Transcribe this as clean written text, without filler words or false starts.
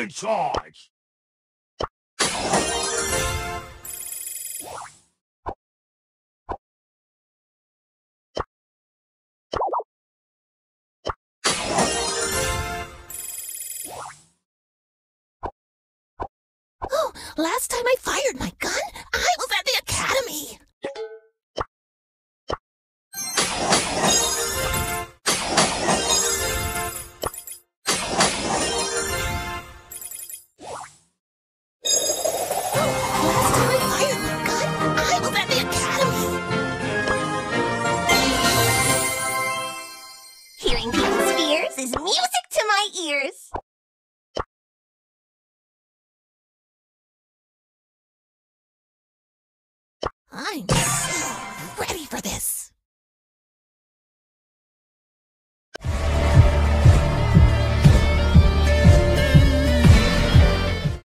charge! Oh, last time I fired my gun, I was at the academy. Last time I fired my gun, I was at the academy. Hearing people's fears is music to my ears. I'm so ready for this.